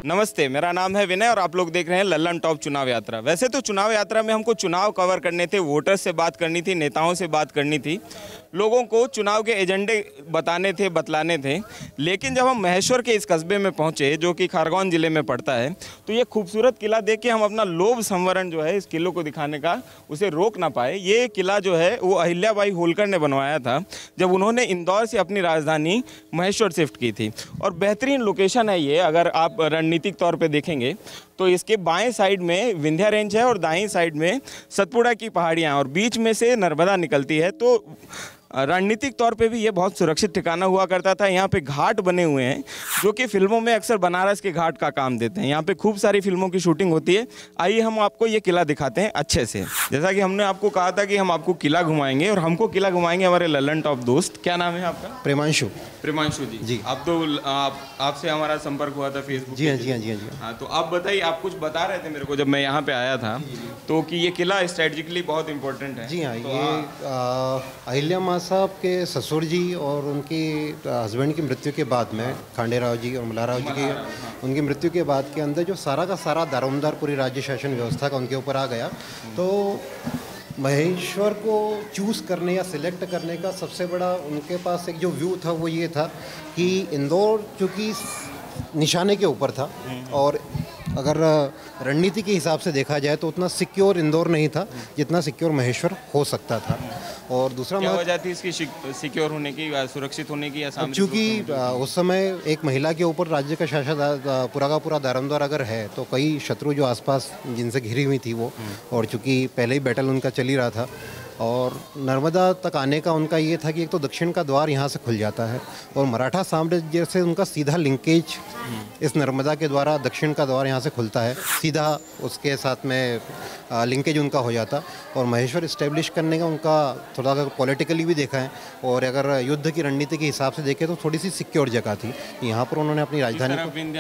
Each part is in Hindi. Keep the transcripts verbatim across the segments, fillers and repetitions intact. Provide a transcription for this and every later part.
नमस्ते, मेरा नाम है विनय और आप लोग देख रहे हैं लल्लनटॉप चुनाव यात्रा। वैसे तो चुनाव यात्रा में हमको चुनाव कवर करने थे, वोटर्स से बात करनी थी, नेताओं से बात करनी थी, लोगों को चुनाव के एजेंडे बताने थे, बतलाने थे। लेकिन जब हम महेश्वर के इस कस्बे में पहुंचे जो कि खरगोन ज़िले में पड़ता है, तो ये खूबसूरत किला देख के हम अपना लोभ संवरण जो है इस किले को दिखाने का उसे रोक ना पाए। ये किला जो है वो अहिल्याबाई होलकर ने बनवाया था जब उन्होंने इंदौर से अपनी राजधानी महेश्वर शिफ्ट की थी। और बेहतरीन लोकेशन है ये, अगर आप रणनीतिक तौर पे देखेंगे तो इसके बाएं साइड में विंध्या रेंज है और दाएं साइड में सतपुड़ा की पहाड़ियाँ और बीच में से नर्मदा निकलती है। तो रणनीतिक तौर पे भी ये बहुत सुरक्षित ठिकाना हुआ करता था। यहाँ पे घाट बने हुए हैं जो कि फिल्मों में अक्सर बनारस के घाट का काम देते हैं। यहाँ पे खूब सारी फिल्मों की शूटिंग होती है। आइए हम आपको ये किला दिखाते हैं अच्छे से। जैसा कि हमने आपको कहा था कि हम आपको किला घुमाएंगे और हमको किला घुमाएंगे हमारे लल्लनटॉप दोस्त। क्या नाम है आपका? प्रेमांशु। प्रेमांशु जी जी आप तो आप आपसे हमारा संपर्क हुआ था फेसबुक। जी हाँ जी हाँ जी हाँ जी हाँ, तो आप बताइए, आप कुछ बता रहे थे मेरे को जब मैं यहाँ पे आया था तो कि ये किला स्ट्रेटेजिकली बहुत इंपॉर्टेंट है। जी हाँ, तो ये अहिल्या साहब के ससुर जी और उनके हस्बैंड की मृत्यु के बाद में खांडेराव जी और मल्हाराव जी की उनकी मृत्यु के बाद के अंदर जो सारा का सारा दारोमदार पूरी राज्य शासन व्यवस्था का उनके ऊपर आ गया। तो महेश्वर को चूज़ करने या सिलेक्ट करने का सबसे बड़ा उनके पास एक जो व्यू था वो ये था कि इंदौर चूँकि निशाने के ऊपर था और अगर रणनीति के हिसाब से देखा जाए तो उतना सिक्योर इंदौर नहीं था जितना सिक्योर महेश्वर हो सकता था। और दूसरा क्या वजह थी इसकी सिक्योर होने की, सुरक्षित होने की? क्योंकि उस समय एक महिला के ऊपर राज्य का शासन पूरा का पूरा दारोमदार अगर है तो कई शत्रु जो आसपास जिनसे घिरी हुई थी वो, और चूँकि पहले ही बैटल उनका चल ही रहा था और नर्मदा तक आने का उनका ये था कि एक तो दक्षिण का द्वार यहाँ से खुल जाता है और मराठा साम्राज्य से उनका सीधा लिंकेज इस नर्मदा के द्वारा दक्षिण का द्वार यहाँ से खुलता है, सीधा उसके साथ में लिंकेज उनका हो जाता। और महेश्वर इस्टेब्लिश करने का उनका थोड़ा अगर पॉलिटिकली भी देखा है और अगर युद्ध की रणनीति के हिसाब से देखें तो थोड़ी सी सिक्योर जगह थी। यहाँ पर उन्होंने अपनी राजधानी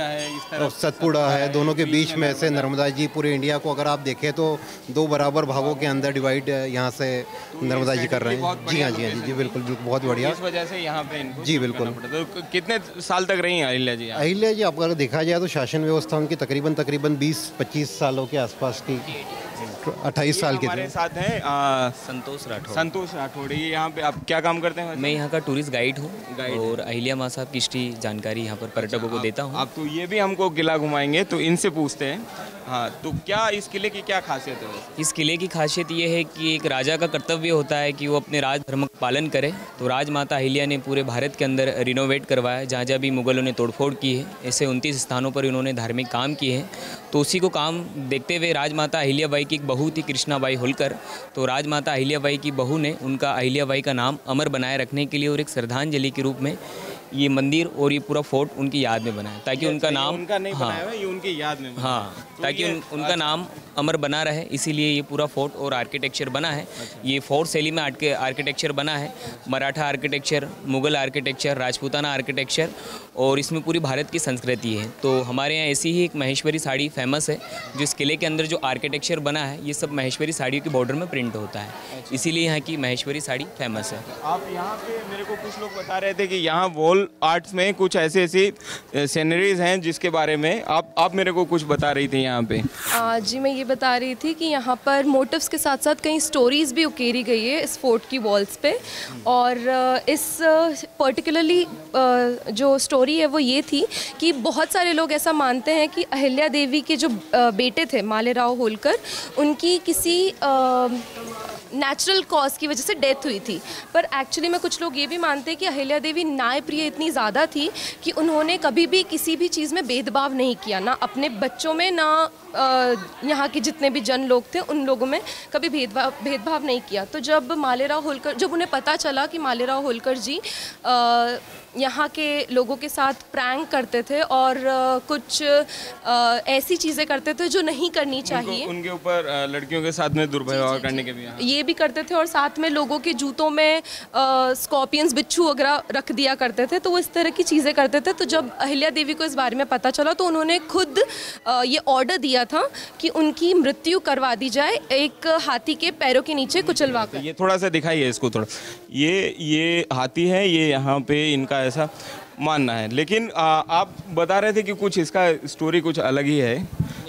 और सतपुड़ा है, दोनों के बीच में से नर्मदा जी पूरे इंडिया को अगर आप देखें तो दो बराबर भागों के अंदर डिवाइड यहाँ से नर्मदा जी कर रहे हैं। जी हाँ जी हाँ जी जी बिल्कुल बिल्कुल बहुत बढ़िया। इस वजह से यहाँ पे इनको जी बिल्कुल। तो कितने साल तक रही अहिल्या जी? अहिल्या जी आप अगर देखा जाए तो शासन व्यवस्था उनकी तकरीबन तकरीबन बीस पच्चीस सालों के आसपास की, अट्ठाईस साल के थे। हमारे साथ हैं संतोष राठौड़। संतोष राठौड़, ये यहाँ पे आप क्या काम करते हैं? मैं यहाँ का टूरिस्ट गाइड हूँ और अहिल्या माँ साहब की हिस्ट्री जानकारी यहाँ पर पर्यटकों को देता हूँ। आप तो ये भी हमको किला घुमाएंगे तो इनसे पूछते हैं। हाँ, तो क्या इस किले की क्या खासियत है? इस किले की खासियत ये है कि एक राजा का कर्तव्य होता है कि वो अपने राज धर्म का पालन करे। तो राजमाता अहिल्या ने पूरे भारत के अंदर रिनोवेट करवाया, जहाँ जहाँ भी मुगलों ने तोड़फोड़ की है, ऐसे उनतीस स्थानों पर इन्होंने धार्मिक काम किए हैं। तो उसी को काम देखते हुए राजमाता अहिल्याबाई की एक बहू थी कृष्णाबाई होलकर, तो राजमाता अहिल्याबाई की बहू ने उनका अहिल्याबाई का नाम अमर बनाए रखने के लिए और एक श्रद्धांजलि के रूप में ये मंदिर और ये पूरा फोर्ट उनकी याद में बनाया ताकि उनका नाम उनका नहीं हाँ बनाया, ये उनकी याद में हाँ तो ताकि उन, उनका नाम अमर बना रहे, इसीलिए ये पूरा फोर्ट और आर्किटेक्चर बना है। ये फोर्ट शैली में आर्किटेक्चर बना है, Maratha architecture, Mughal architecture, Rajputana architecture, और इसमें पूरी भारत की संस्कृति है। तो हमारे यहाँ ऐसी ही एक महेश्वरी साड़ी फेमस है, जो इस किले के अंदर जो आर्किटेक्चर बना है ये सब महेश्वरी साड़ियों के बॉर्डर में प्रिंट होता है, इसीलिए यहाँ की महेश्वरी साड़ी फेमस है। आप यहाँ पे मेरे को कुछ लोग बता रहे थे कि यहाँ वॉल आर्ट्स में कुछ ऐसी ऐसी सीनरीज हैं जिसके बारे में आप आप मेरे को कुछ बता रही थी यहाँ पे। आ, जी मैं ये बता रही थी कि यहाँ पर मोटिव्स के साथ साथ कई स्टोरीज भी उकेरी गई है इस फोर्ट की वॉल्स पे। और इस पर्टिकुलरली जो स्टोरी है वो ये थी कि बहुत सारे लोग ऐसा मानते हैं कि अहिल्या देवी के जो बेटे थे मालेराव होलकर, उनकी किसी नेचुरल कॉज की वजह से डेथ हुई थी। पर एक्चुअली में कुछ लोग ये भी मानते हैं कि अहिल्या देवी न्यायप्रिय इतनी ज़्यादा थी कि उन्होंने कभी भी किसी भी चीज़ में भेदभाव नहीं किया, ना अपने बच्चों में ना यहाँ के जितने भी जन लोग थे उन लोगों में कभी भेदभाव भेदभाव नहीं किया। तो जब मालेराव होलकर जब उन्हें पता चला कि मालेराव होलकर जी आ, यहाँ के लोगों के साथ प्रैंक करते थे और कुछ ऐसी चीज़ें करते थे जो नहीं करनी चाहिए, उनके ऊपर लड़कियों के साथ में दुर्व्यवहार करने के भी ये भी करते थे और साथ में लोगों के जूतों में स्कॉर्पियंस बिच्छू वगैरह रख दिया करते थे, तो वो इस तरह की चीज़ें करते थे। तो जब अहिल्या देवी को इस बारे में पता चला तो उन्होंने खुद आ, ये ऑर्डर दिया था कि उनकी मृत्यु करवा दी जाए एक हाथी के पैरों के नीचे कुचलवा कर। ये थोड़ा सा दिखाइए इसको, थोड़ा ये ये हाथी है, ये यहाँ पे इनका ऐसा मानना है। लेकिन आ, आप बता रहे थे कि कुछ इसका स्टोरी कुछ अलग ही है।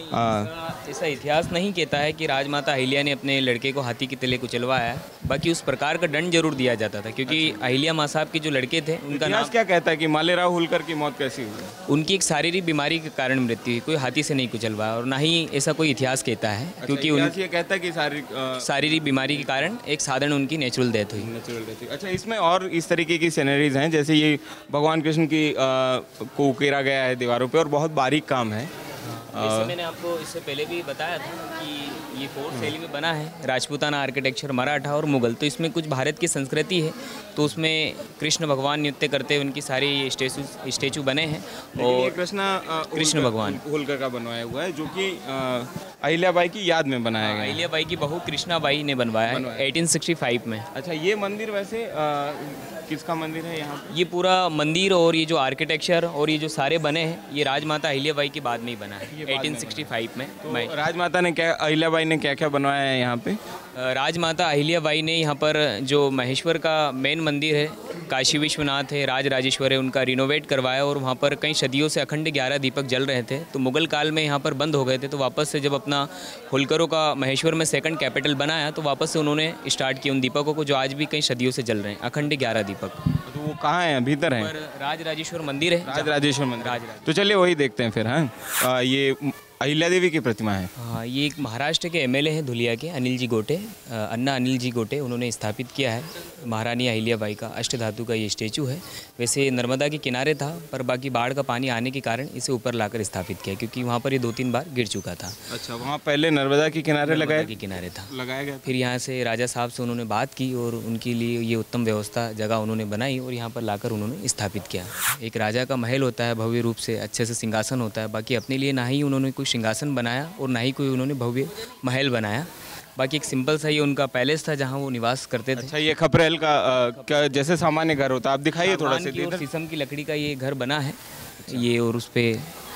ऐसा ऐसा इतिहास नहीं कहता है कि राजमाता अहिल्या ने अपने लड़के को हाथी के तले कुचलवाया है, बाकी उस प्रकार का दंड जरूर दिया जाता था, क्योंकि अहिल्या माँ साहब के जो लड़के थे उनका नाम क्या कहता है कि मालेराव होलकर की मौत कैसी हुई? उनकी एक शारीरिक बीमारी के कारण मृत्यु हुई, कोई हाथी से नहीं कुचलवाया, और ना ही ऐसा कोई इतिहास कहता है। अच्छा, क्योंकि इतिहास ये कहता है कि शारीरिक शारीरिक बीमारी के कारण एक साधारण उनकी नेचुरल डेथ हुई। नेचुरल डेथ हुई। अच्छा, इसमें और इस तरीके की सीनरीज हैं, जैसे ये भगवान कृष्ण की आ, को उकेरा गया है दीवारों पे और बहुत बारीक काम है। जैसे मैंने आपको इससे पहले भी बताया था कि ये फोर शैली में बना है, राजपूताना आर्किटेक्चर, मराठा और मुगल। तो इसमें कुछ भारत की संस्कृति है, तो उसमें कृष्ण भगवान नृत्य करते हुए उनकी सारी स्टेचू स्टेचू बने हैं। और कृष्ण कृष्ण भगवान होलकर का बनवाया हुआ है, जो कि अहिल्याबाई की याद में बनाया गया है। अहिल्याबाई की बहू कृष्णाबाई ने बनवाया है अठारह सौ पैंसठ में। अच्छा, ये मंदिर वैसे आ, किसका मंदिर है यहाँ पे? ये पूरा मंदिर और ये जो आर्किटेक्चर और ये जो सारे बने हैं, ये राजमाता अहिल्याबाई की बाद में ही बना है अठारह सौ पैंसठ में। तो राजमाता ने क्या, अहिल्याबाई ने क्या क्या बनवाया है यहाँ पे? राजमाता अहिल्याबाई ने यहाँ पर जो महेश्वर का मेन मंदिर है, काशी विश्वनाथ है, राज राजेश्वर है, उनका रिनोवेट करवाया, और वहाँ पर कई सदियों से अखंड ग्यारह दीपक जल रहे थे। तो मुगल काल में यहाँ पर बंद हो गए थे, तो वापस से जब अपना होलकरों का महेश्वर में सेकंड कैपिटल बनाया, तो वापस से उन्होंने स्टार्ट किया उन दीपकों को, जो आज भी कई सदियों से जल रहे हैं, अखंड ग्यारह दीपक। तो वो कहाँ है? भीतर है? राज राजेश्वर मंदिर है। राज राजेश्वर मंदिर। राज तो चलिए वही देखते हैं फिर। हाँ, ये अहिल्या देवी की प्रतिमा है। हाँ, ये एक महाराष्ट्र के एमएलए हैं धुलिया के, अनिल जी गोटे, अन्ना अनिल जी गोटे, उन्होंने स्थापित किया है। महारानी अहिल्याबाई का अष्टधातु का ये स्टेचू है। वैसे नर्मदा के किनारे था, पर बाकी बाढ़ का पानी आने के कारण इसे ऊपर लाकर स्थापित किया, क्योंकि वहाँ पर ये दो तीन बार गिर चुका था। अच्छा, वहाँ पहले नर्मदा के किनारे लगाया के किनारे था लगाया गया। फिर यहाँ से राजा साहब से उन्होंने बात की और उनके लिए ये उत्तम व्यवस्था जगह उन्होंने बनाई और यहाँ पर लाकर उन्होंने स्थापित किया। एक राजा का महल होता है, भव्य रूप से अच्छे से सिंहासन होता है। बाकी अपने लिए ना ही उन्होंने कोई सिंहासन बनाया और ना ही कोई उन्होंने भव्य महल बनाया, बाकी एक सिंपल सा ये उनका पैलेस था जहाँ वो निवास करते थे। अच्छा, ये खपरेल का आ, क्या जैसे सामान्य घर होता है, आप दिखाइए थोड़ा सा। शीशम की लकड़ी का ये घर बना है। ये और उस पे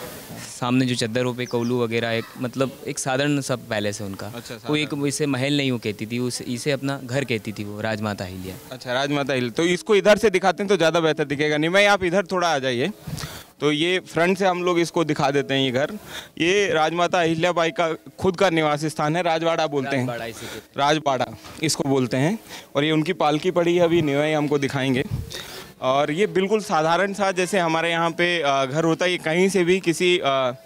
सामने जो चद्दरों पे कौलू वगैरह, एक मतलब एक साधारण सा पैलेस है उनका। अच्छा, कोई एक इसे महल नहीं वो कहती थी, उस इसे अपना घर कहती थी वो, राजमाता अहिल्या। अच्छा, राजमाता अहिल्या। तो इसको इधर से दिखाते हैं तो ज़्यादा बेहतर दिखेगा। निमाई, आप इधर थोड़ा आ जाइए। तो ये फ्रंट से हम लोग इसको दिखा देते हैं। ये घर, ये राजमाता अहिल्याबाई का खुद का निवास स्थान है, राजवाड़ा बोलते हैं, राजवाड़ा इसको बोलते हैं। और ये उनकी पालकी पड़ी है, अभी निमाई हमको दिखाएंगे। और ये बिल्कुल साधारण सा जैसे हमारे यहाँ पे घर होता है, ये कहीं से भी किसी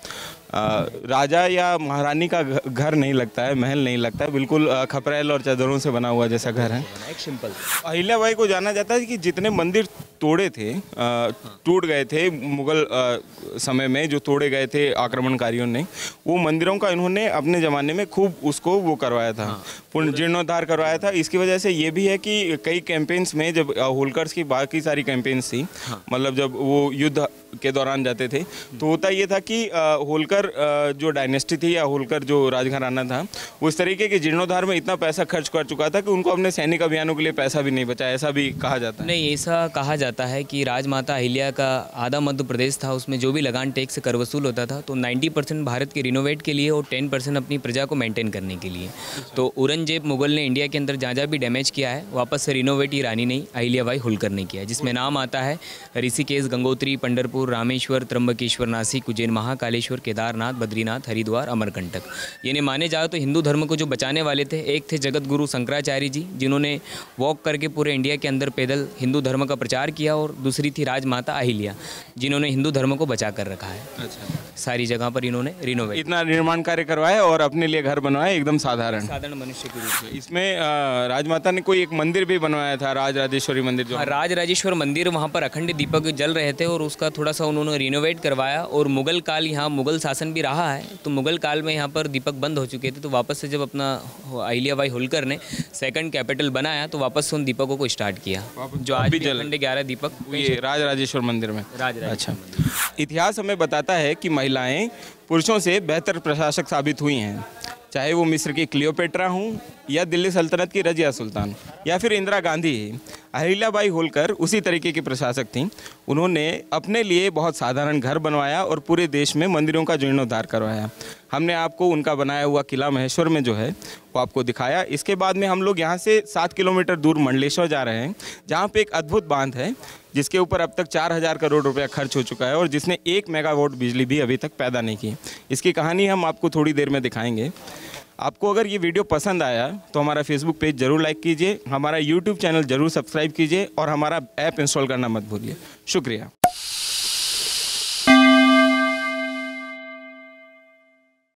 राजा या महारानी का घर नहीं लगता है, महल नहीं लगता है, बिल्कुल खपरेल और चादरों से बना हुआ जैसा घर है, एक सिंपल। अहिल्याबाई को जाना जाता है कि जितने मंदिर तोड़े थे, टूट गए थे मुगल समय में, जो तोड़े गए थे आक्रमणकारियों ने, वो मंदिरों का इन्होंने अपने ज़माने में खूब उसको वो करवाया था, पुनर्जीर्णोद्धार करवाया था। इसकी वजह से ये भी है कि कई कैंपेन्स में, जब होलकर्स की बाकी सारी कैंपेन्स थी, मतलब जब वो युद्ध के दौरान जाते थे, तो होता ये था कि होलकर जो डायनेस्टी थी या होलकर जो राजघराना था, वो इस तरीके के जीर्णोद्धार में इतना पैसा खर्च कर चुका था कि उनको अपने सैनिक अभियानों के लिए पैसा भी नहीं बचा, ऐसा भी कहा जाता है। नहीं, ऐसा कहा जाता है कि राजमाता अहिल्या का आधा मध्य प्रदेश था, उसमें जो भी लगान टैक्स कर वसूल होता था, तो नब्बे परसेंट भारत के रिनोवेट के लिए और दस परसेंट अपनी प्रजा को मेंटेन करने के लिए। तो औरंगजेब मुगल ने इंडिया के अंदर जहाँ जहाँ भी डैमेज किया है, वापस से रिनोवेट ही रानी नहीं, अहिल्याबाई होलकर ने किया है, जिसमें नाम आता है ऋषिकेश, गंगोत्री, पंढरपुर, रामेश्वर, त्र्यंबकेश्वर, नासिक, उज्जैन, महाकालेश्वर, केदारनाथ, बद्रीनाथ, हरिद्वार, अमरकंटक। यानी माने जाओ तो हिंदू धर्म को जो बचाने वाले थे, एक थे जगत गुरु शंकराचार्य जी, जिन्होंने वॉक करके पूरे इंडिया के अंदर पैदल हिंदू धर्म का प्रचार किया, और दूसरी थी राजमाता अहिल्या, जिन्होंने हिंदू धर्म को बचा कर रखा है। अच्छा, सारी जगह पर इन्होंने रिनोवेट, इतना निर्माण कार्य करवाया और अपने लिए घर बनवाया, एकदम साधारण साधारण मनुष्य के रूप में। इसमें राजमाता ने कोई एक मंदिर भी बनवाया था, राज राजेश्वरी मंदिर, जो राज राजेश्वर मंदिर, वहाँ पर अखंड दीपक जल रहे थे और उसका थोड़ा सा उन्होंने रिनोवेट करवाया। और मुगल काल, यहाँ मुगल शासन भी रहा है, तो मुगल काल में यहाँ पर दीपक बंद हो चुके थे, तो वापस से जब अपना अहिल्याबाई होलकर ने सेकंड कैपिटल बनाया, तो वापस से उन दीपकों को स्टार्ट किया, जो आज भी अखंड ग्यारह दीपक ये राज राजेश्वर मंदिर में। राज अच्छा, इतिहास हमें बताता है कि महिलाएं पुरुषों से बेहतर प्रशासक साबित हुई हैं, चाहे वो मिस्र की क्लियोपेट्रा हों या दिल्ली सल्तनत की रजिया सुल्तान या फिर इंदिरा गांधी ही, अहिल्याबाई होलकर उसी तरीके की प्रशासक थीं। उन्होंने अपने लिए बहुत साधारण घर बनवाया और पूरे देश में मंदिरों का जीर्णोद्धार करवाया। हमने आपको उनका बनाया हुआ किला महेश्वर में जो है वो आपको दिखाया। इसके बाद में हम लोग यहाँ से सात किलोमीटर दूर मंडलेश्वर जा रहे हैं, जहाँ पे एक अद्भुत बांध है जिसके ऊपर अब तक चार हज़ार करोड़ रुपया खर्च हो चुका है और जिसने एक मेगावाट बिजली भी अभी तक पैदा नहीं की। इसकी कहानी हम आपको थोड़ी देर में दिखाएंगे। आपको अगर ये वीडियो पसंद आया तो हमारा फेसबुक पेज जरूर लाइक कीजिए, हमारा यूट्यूब चैनल जरूर सब्सक्राइब कीजिए और हमारा ऐप इंस्टॉल करना मत भूलिए। शुक्रिया।